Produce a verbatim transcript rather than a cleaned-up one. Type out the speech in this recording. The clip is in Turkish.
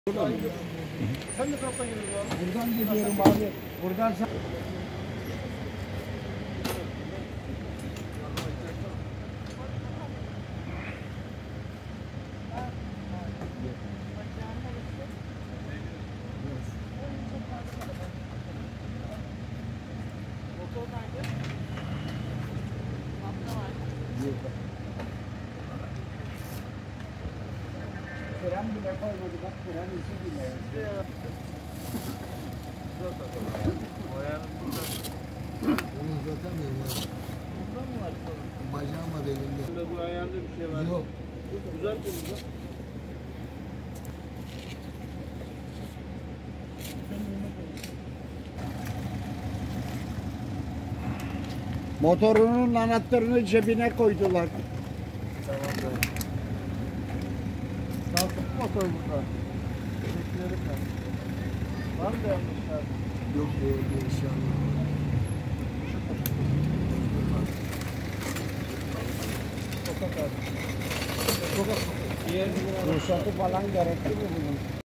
Sen ne taraftan geliyorsun abi? Buradan geliyorum abi. Buradan sen... Motor nerede? Fren bile koymadı bak, fren izi bile. Onu uzatamıyorum abi. Bundan mı var sorun? Bacağım var elimde. Burada bu ayarda bir şey var. Yok. Güzel bir güzel. Motorunun anahtarını cebine koydular. Tamam da. Nasıl motor burada? Teşekkür ederim. Var mı yanlışlar? Yok yok inşallah. Sokak abi. Sokak. Diğer bir Ruhsatı falan gerekli mi bunun?